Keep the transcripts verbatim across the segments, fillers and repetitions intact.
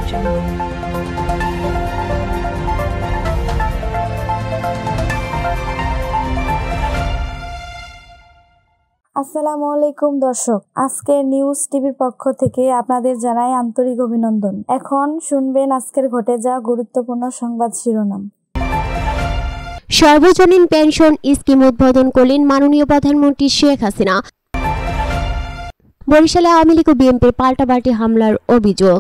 Jungle. আসসালামু আলাইকুম দর্শক, আজকে নিউজ টিভির পক্ষ থেকে আপনাদের জানাই আন্তরিক অভিনন্দন। এখন শুনবেন আজকের ঘটে যাওয়া গুরুত্বপূর্ণ সংবাদ শিরোনাম। সর্বজনীন পেনশন স্কিম উদ্বোধন করলেন মাননীয় প্রধানমন্ত্রী শেখ হাসিনা। বরিশালে আওয়ামী লীগ ও বিএনপির পাল্টাপাল্টি হামলার অভিযোগ।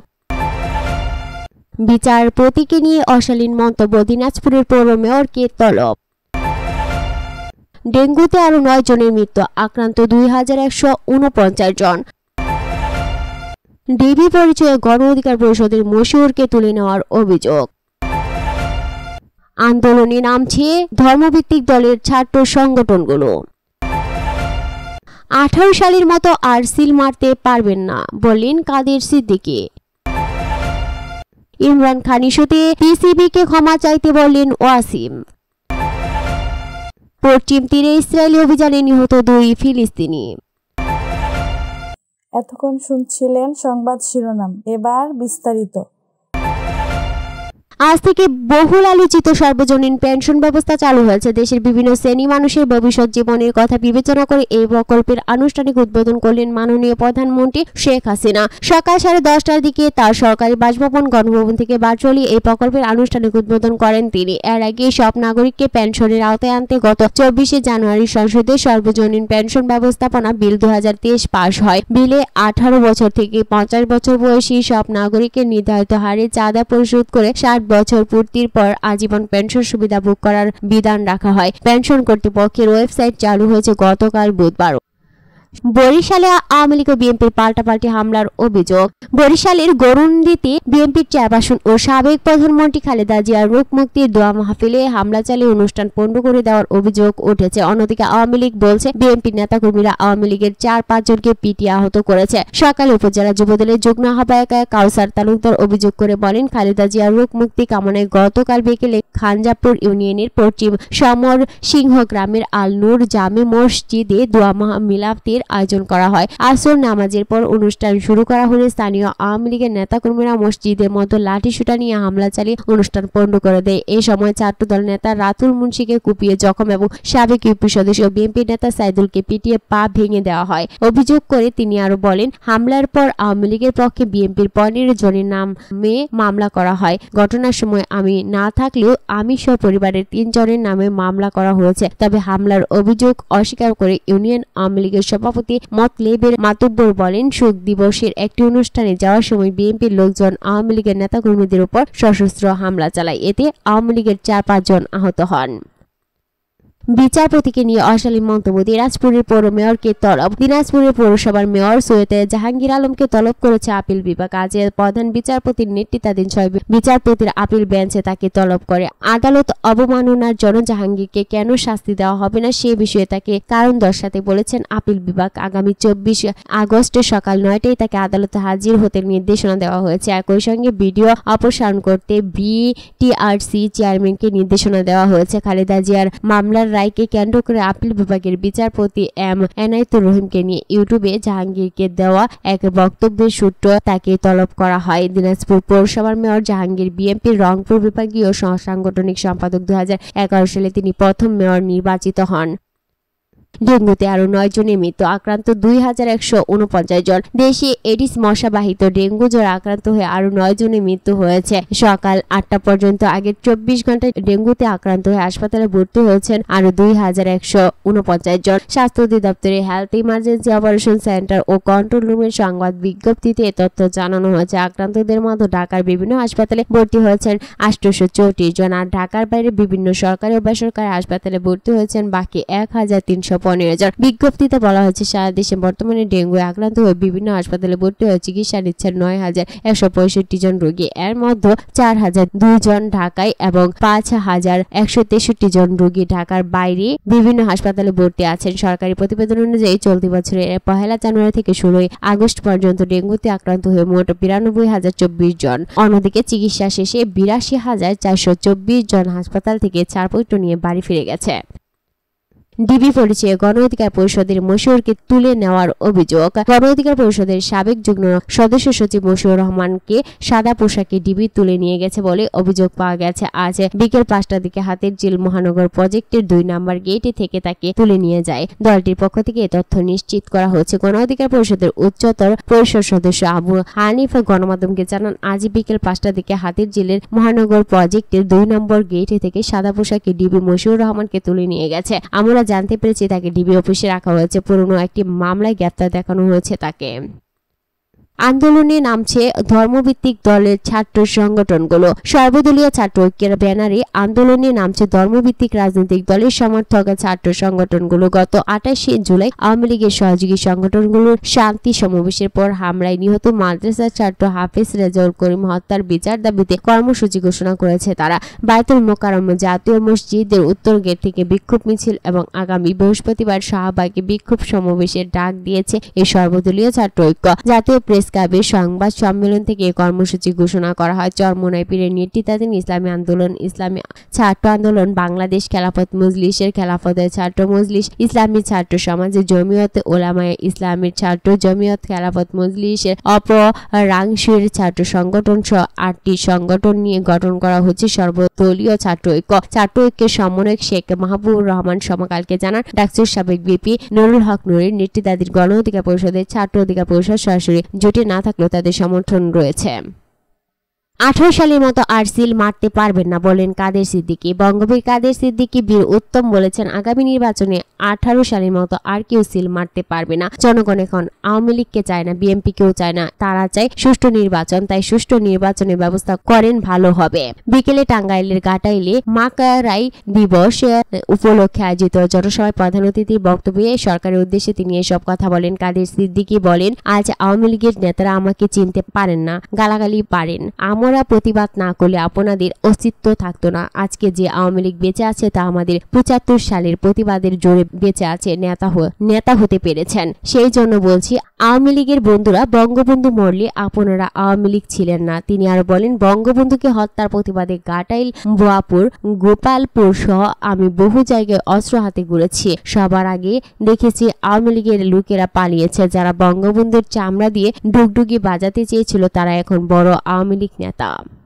বিচারপতিকে নিয়ে অশালীন মন্তব্য, দিনাজপুরের পৌর মেয়রকে তলব। ডেঙ্গুতে আরো নয় জনের মৃত্যু, আক্রান্ত দুই হাজার একশো উনপঞ্চাশ জন। ডিবি পরিচয়ে গণ অধিকার পরিষদের মশিউরকে তুলে নেওয়ার অভিযোগ। আন্দোলনে নামছে ধর্মভিত্তিক দলের ছাত্র সংগঠনগুলো। আঠারো সালের মতো আর সিল মারতে পারবেন না বললেন কাদের সিদ্দিকী। ইমরান খান ইস্যুতে পিসিবিকে ক্ষমা চাইতে বললেন ওয়াসিম। পশ্চিম তীরে ইসরায়েলি অভিযানে নিহত দুই ফিলিস্তিনি। এতক্ষণ শুনছিলেন সংবাদ শিরোনাম, এবার বিস্তারিত। আজ থেকে বহুল আলোচিত সর্বজনীন পেনশন ব্যবস্থা চালু হয়েছে। দেশের বিভিন্ন শ্রেণী মানুষের ভবিষ্যৎ জীবনের কথা বিবেচনা করে এই প্রকল্পের আনুষ্ঠানিক উদ্বোধন করলেন মাননীয় প্রধানমন্ত্রী শেখ হাসিনা। সকাল সাড়ে দশটার দিকে তার সরকারি বাসভবন গণভবন থেকে ভার্চুয়ালি এই প্রকল্পের আনুষ্ঠানিক উদ্বোধন করেন তিনি। এর আগে সব নাগরিককে পেনশনের আওতায় আনতে গত চব্বিশে জানুয়ারি সংসদে সর্বজনীন পেনশন ব্যবস্থাপনা বিল দু হাজার তেইশ পাশ হয়। বিলে আঠারো বছর থেকে পঞ্চাশ বছর বয়সী সব নাগরিকের নির্ধারিত হারে চাঁদা পরিশোধ করে ষাট বছর পূর্তির পর আজীবন পেনশন সুবিধা ভোগ করার বিধান রাখা হয়। পেনশন কর্তৃপক্ষের ওয়েবসাইট চালু হয়েছে গতকাল বুধবার। বরিশালে আওয়ামী লীগ ও বিএনপির পাল্টাপাল্টি হামলার অভিযোগ। বরিশালের গরুন্ডিতে বিএনপির চেয়ারপারসন ও সাবেক প্রধানমন্ত্রী খালেদা জিয়ার রোগ মুক্তির দোয়া মাহফিলে হামলা চালিয়ে অনুষ্ঠান পণ্ড করে দেওয়ার অভিযোগ উঠেছে। অন্যদিকে আওয়ামী লীগ বলছে বিএনপির নেতাকর্মীরা আওয়ামী লীগের চার পাঁচজনকে পিটিয়ে আহত করেছে। সকালে উপজেলা যুবদলের যুগ্ম আহ্বায়ক কাউসার তালুকদার অভিযোগ করে বলেন, খালেদা জিয়ার রোগ মুক্তি কামনায় গতকাল বিকেলে খানজাপুর ইউনিয়নের পশ্চিম সমর সিংহ গ্রামের আল নূর জামে মসজিদে দোয়া মিলাফতির আয়োজন করা হয়। আসর নামাজের পর অনুষ্ঠান শুরু করা হলে স্থানীয় আওয়ামী লীগের নেতাকর্মীরা মসজিদের মতো লাঠি সুটা নিয়ে হামলা চালিয়ে অনুষ্ঠান পণ্ড করে দেয়। এই সময় ছাত্রদল নেতা রাতুল মুন্সিকে কুপিয়ে জখম এবং সাবেক ইউপি সদস্য বিএনপি নেতা সাইদুলকে পিটিয়ে পা ভেঙে দেওয়া হয়। অভিযোগ করে তিনি আরো বলেন, হামলার পর আওয়ামী লীগের পক্ষে বিএনপির পনেরো জনের নামে মামলা করা হয়। ঘটনার সময় আমি না থাকলেও আমি সহ পরিবারের তিন জনের নামে মামলা করা হয়েছে। তবে হামলার অভিযোগ অস্বীকার করে ইউনিয়ন আওয়ামী লীগের সভাপতি মতলেবের মাতুব্বর বলেন, শোক দিবসের একটি অনুষ্ঠানে যাওয়ার সময় বিএনপির লোকজন আওয়ামী লীগের নেতাকর্মীদের উপর সশস্ত্র হামলা চালায়। এতে আওয়ামী লীগের চার পাঁচজন আহত হন। বিচারপতিকে নিয়ে অশালীন মন্তব্য, দিনাজপুরের পৌর মেয়রকে তলব। দিনাজপুরের পৌরসভার মেয়র সৈয়দ জাহাঙ্গীর আলমকে তলব করেছে আপিল বিভাগ। আজ প্রধান বিচারপতির নেতৃত্বাধীন ছয় বিচারপতির আপিল বেঞ্চে তাকে তলব করে। আদালত অবমাননার জন্য জাহাঙ্গীরকে কেন শাস্তি দেওয়া হবে না সে বিষয়ে তাকে কারণ দর্শাতে বলেছেন আপিল বিভাগ। আগামী চব্বিশ আগস্টে সকাল নয়টায় তাকে আদালতে হাজির হতে নির্দেশনা দেওয়া হয়েছে। একই সঙ্গে ভিডিও অপসারণ করতে বিটিআরসি চেয়ারম্যানকে নির্দেশনা দেওয়া হয়েছে। খালেদা জিয়ার মামলার রায়কে কেন্দ্র করে আপিল বিভাগের বিচারপতি এম এনায়েতুর রহিমকে নিয়ে ইউটিউবে জাহাঙ্গীরকে দেওয়া এক বক্তব্যের সূত্র তাকে তলব করা হয়। দিনাজপুর পৌরসভার মেয়র জাহাঙ্গীর বিএনপির রংপুর বিভাগীয় সাংগঠনিক সম্পাদক দু হাজার এগারো সালে তিনি প্রথম মেয়র নির্বাচিত হন। ডেঙ্গুতে আরো নয় জনের মৃত্যু, আক্রান্ত দুই হাজার একশো উনপঞ্চাশ জন। দেশে এডিস মশাবাহিত ডেঙ্গু জ্বরে আক্রান্ত হয়ে আরো নয় জনের মৃত্যু হয়েছে। সকাল আটটা পর্যন্ত আগের চব্বিশ ঘন্টায় ডেঙ্গুতে আক্রান্ত হয়ে হাসপাতালে ভর্তি হয়েছেন আরো দুই হাজার একশো উনপঞ্চাশ জন। স্বাস্থ্য অধিদপ্তরের হেলথ ইমার্জেন্সি অপারেশন সেন্টার ও কন্ট্রোল রুমের সংবাদ বিজ্ঞপ্তিতে এ তথ্য জানানো হয়েছে। আক্রান্তদের মধ্যে ঢাকার বিভিন্ন হাসপাতালে ভর্তি হয়েছেন আটশোশো চৌত্রিশ জন, আর ঢাকার বাইরে বিভিন্ন সরকারি ও বেসরকারি হাসপাতালে ভর্তি হয়েছেন বাকি এক হাজার তিনশো পনেরো জন। বিজ্ঞপ্তিতে বলা হয়েছে, সারা দেশে বর্তমানে ডেঙ্গু আক্রান্ত হয়ে বিভিন্ন হাসপাতালে ভর্তি হয়ে চিকিৎসা নিচ্ছেন নয় হাজার একশো পঁয়ষট্টি জন রোগী। এর মধ্যে চার হাজার দুই জন ঢাকায় এবং পাঁচ হাজার একশো তেষট্টি জন রোগী ঢাকার বাইরে বিভিন্ন হাসপাতালে ভর্তি আছেন। সরকারি প্রতিবেদন অনুযায়ী চলতি বছরের পহেলা জানুয়ারি থেকে ষোলোই আগস্ট পর্যন্ত ডেঙ্গুতে আক্রান্ত হয়ে মোট বিরানব্বই হাজার চব্বিশ জন। অন্যদিকে চিকিৎসা শেষে বিরাশি হাজার চারশো চব্বিশ জন হাসপাতাল থেকে ছাড়পত্র নিয়ে বাড়ি ফিরে গেছে। ডিবি পরিচয়ে গণ অধিকার পরিষদের মশিউরকে তুলে নেওয়ার অভিযোগ। গণ অধিকার পরিষদের সাবেক যুগ্ম সদস্য সচিব মশিউর রহমানকে সাদা পোশাকে ডিবি তুলে নিয়ে গেছে বলে অভিযোগ পাওয়া গেছে। আজ বিকেল পাঁচটার দিকে হাতিরঝিল মহানগর প্রজেক্টের দুই নম্বর গেটে থেকে তাকে তুলে নিয়ে যায়। দলটির পক্ষ থেকে এ তথ্য নিশ্চিত করা হয়েছে। গণ অধিকার পরিষদের উচ্চতর পরিষদ সদস্য আবু হানিফ গণমাধ্যমকে জানান, আজ বিকেল পাঁচটার দিকে হাতিরঝিলের মহানগর প্রজেক্টের দুই নম্বর গেটে থেকে সাদা পোশাকে ডিবি মশিউর রহমানকে তুলে নিয়ে গেছে। আমরা জানতে পেরেছি তাকে ডিবি অফিসে রাখা হয়েছে। পুরনো একটি মামলায় গ্রেপ্তার দেখানো হয়েছে তাকে। আন্দোলনে নামছে ধর্মভিত্তিক দলের ছাত্র সংগঠনগুলো। সর্বদলীয় ছাত্র ঐক্যের ব্যানারে আন্দোলনে নামছে ধর্মভিত্তিক রাজনৈতিক দলের সমর্থক ছাত্র সংগঠনগুলো। গত আঠাশে জুলাই আওয়ামী লীগের সহযোগী সংগঠনগুলোর শান্তি সমাবেশের পর হামলায় নিহত মাদ্রাসার ছাত্র হাফেজ রেজাউল করিম হত্যার বিচার দাবিতে কর্মসূচি ঘোষণা করেছে তারা। বায়তুল মোকাররম জাতীয় মসজিদের উত্তর গেট থেকে বিক্ষোভ মিছিল এবং আগামী বৃহস্পতিবার শাহবাগে বিক্ষোভ সমাবেশের ডাক দিয়েছে এই সর্বদলীয় ছাত্র ঐক্য। জাতীয় প্রেস ক্লাবের সংবাদ সম্মেলন থেকে কর্মসূচি ঘোষণা করা হয়। চরমোনাই পীরের নেতৃত্বাধীন ইসলামী আন্দোলন, ইসলামী ছাত্র আন্দোলন, বাংলাদেশ খেলাফত মজলিসের খেলাফতের ছাত্র মজলিস, ইসলামী ছাত্র সমাজের জমিয়ত ওলামায়ে ইসলামের ছাত্র জমিয়ত, খেলাফত মজলিসের অপরাংশের ছাত্র সংগঠন সহ আটটি সংগঠন নিয়ে গঠন করা হচ্ছে সর্বদলীয় ছাত্র ঐক্য। ছাত্র ঐক্যের সমন্বয়ক শেখ মাহবুবুর রহমান সমকালকে জানান, ডাকসুর সাবেক ভিপি নুরুল হক নুরের নেতৃত্বাধীন গণ অধিকার পরিষদের ছাত্র অধিকার পরিষদ সরাসরি জোটে না থাকলেও তাদের সমর্থন রয়েছে। আঠারো সালের মতো আর সিল মারতে পারবেন না বলেন কাদের সিদ্দিকী। বঙ্গবীর কাদের সিদ্দিকী বীর উত্তম বলেছেন, আগামী নির্বাচনে আঠারো সালের মতো আর কেউ সিল মারতে পারবে না। জনগণ এখন আওয়ামী লীগকে চায় না, বিএনপি কেও চায় না, তারা চায় সুষ্ঠু নির্বাচন। তাই সুষ্ঠু নির্বাচনের ব্যবস্থা করেন ভালো হবে। বিকেলে টাঙ্গাইলের ঘাটাইলে মাকারাই দিবস উপলক্ষে আয়োজিত জনসভায় প্রধান অতিথির বক্তব্যে সরকারের উদ্দেশ্যে তিনি এসব কথা বলেন। কাদের সিদ্দিকী বলেন, আজ আওয়ামী লীগের নেতারা আমাকে চিনতে পারেন না, গালাগালি পারেন। আমরা প্রতিবাদ না করলে আপনাদের অস্তিত্ব থাকতো না। আজকে যে আওয়ামী লীগ বেঁচে আছে তা আমাদের পঁচাত্তর সালের প্রতিবাদের জোরে বেঁচে আছে, নেতা নেতা হতে পেরেছেন। সেই জন্য বলছি, আওয়ামী লীগের বন্ধুরা, বঙ্গবন্ধু মরলে আপনারা আওয়ামী লীগ ছিলেন না। তিনি আরো বলেন, বঙ্গবন্ধুকে হত্যার প্রতিবাদে ঘাটাইল, বোয়াপুর, গোপালপুর সহ আমি বহু জায়গায় অস্ত্র হাতে ঘুরেছি। সবার আগে দেখেছি আওয়ামী লীগের লোকেরা পালিয়েছে। যারা বঙ্গবন্ধুর চামড়া দিয়ে ডুগডুগি বাজাতে চেয়েছিল তারা এখন বড় আওয়ামী লীগ নেতা।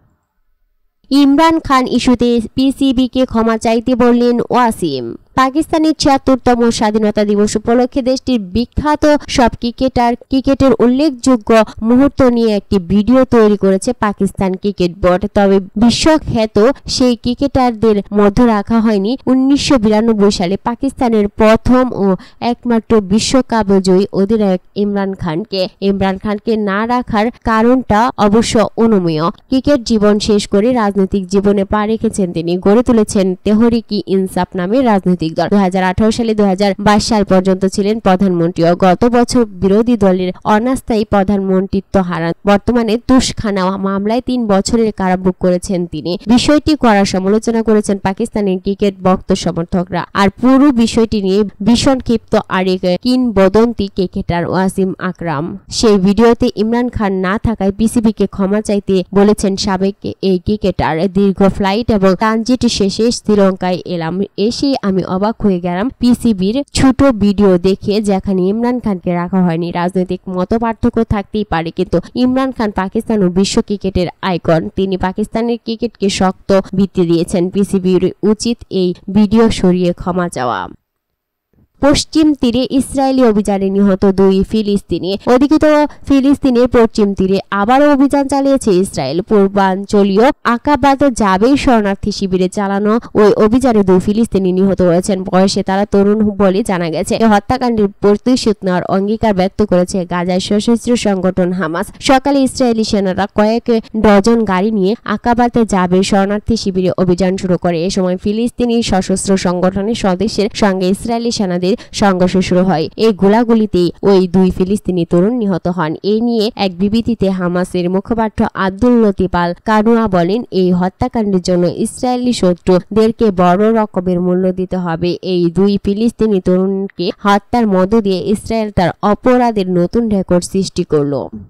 ইমরান খান ইস্যুতে পিসিবিকে ক্ষমা চাইতে বললেন ওয়াসিম। পাকিস্তানের ছিয়াত্তরতম স্বাধীনতা দিবস উপলক্ষে দেশটির বিখ্যাত সব ক্রিকেটার ক্রিকেটের উল্লেখযোগ্য মুহূর্ত নিয়ে একটি ভিডিও তৈরি করেছে পাকিস্তান ক্রিকেট বোর্ড। তবে বিশ্বখ্যাত সেই ক্রিকেটারদের মধ্যে রাখা হয়নি উনিশশো বিরানব্বই সালে পাকিস্তানের প্রথম ও একমাত্র বিশ্বকাপ জয়ী অধিনায়ক ইমরান খানকে। ইমরান খানকে না রাখার কারণটা অবশ্য অনুমেয়। ক্রিকেট জীবন শেষ করে রাজনৈতিক জীবনে পা রেখেছেন তিনি। গড়ে তুলেছেন তেহরিক ই ইনসাফ নামে রাজনৈতিক দল। দুই হাজার আঠারো সালে দুই হাজার বাইশ সাল পর্যন্ত ছিলেন প্রধানমন্ত্রী ও গত বছর বিরোধী দলের অনাস্থায়ী প্রধানমন্ত্রিত্ব হারান। বর্তমানে তুষখানা মামলায় তিন বছরের কারাভোগ করেছেন তিনি। বিষয়টি কড়া সমালোচনা করেছেন পাকিস্তানের ক্রিকেট ভক্ত সমর্থকরা। আর পুরো বিষয়টি নিয়ে ভীষণ ক্ষিপ্ত আরেক কিংবদন্তি ক্রিকেটার ওয়াসিম আকরাম। সেই ভিডিওতে ইমরান খান না থাকায় পিসিবিকে ক্ষমা চাইতে বলেছেন সাবেক এই ক্রিকেটার। দীর্ঘ ফ্লাইট এবং ট্রানজিট শেষে শ্রীলঙ্কায় এলাম, এসে আমি অবাক হয়ে গেলাম পিসিবির ছোট ভিডিও দেখে, যেখানে ইমরান খানকে রাখা হয়নি। রাজনৈতিক মত পার্থক্য থাকতেই পারে, কিন্তু ইমরান খান পাকিস্তান ও বিশ্ব ক্রিকেটের আইকন। তিনি পাকিস্তানের ক্রিকেটকে শক্ত ভিত্তি দিয়েছেন। পিসিবির উচিত এই ভিডিও সরিয়ে ক্ষমা চাওয়া। পশ্চিম তীরে ইসরায়েলি অভিযানে নিহত দুই ফিলিস্তিনি। অধিকৃত ফিলিস্তিনের পশ্চিম তীরে আবারও অভিযান চালিয়েছে ইসরায়েল। পূর্বাঞ্চলীয় আকাবাদ জাবের শরণার্থী শিবিরে চালানো ওই অভিযানে দুই ফিলিস্তিনি নিহত হয়েছেন। বয়সে তারা তরুণ বলে জানা গেছে। এই হত্যাকাণ্ডের প্রতিশোধ নেওয়ার অঙ্গীকার ব্যক্ত করেছে গাজার সশস্ত্র সংগঠন হামাস। সকালে ইসরায়েলি সেনারা কয়েক ডজন গাড়ি নিয়ে আকাবাদে জাবের শরণার্থী শিবিরে অভিযান শুরু করে। এ সময় ফিলিস্তিনি সশস্ত্র সংগঠনের সদস্যের সঙ্গে ইসরায়েলি সেনাদের সংঘর্ষ শুরু হয়। এই গোলাগুলিতে ওই দুই ফিলিস্তিনি তরুণ নিহত হন। এ নিয়ে এক বিবৃতিতে হামাসের মুখপাত্র আব্দুল লতিফ আল কানুয়া বলেন, এই হত্যাকাণ্ডের জন্য ইসরায়েলি শত্রুদেরকে বড় রকমের মূল্য দিতে হবে। এই দুই ফিলিস্তিনি তরুণকে হত্যার মধ্য দিয়ে ইসরায়েল তার অপরাধের নতুন রেকর্ড সৃষ্টি করল।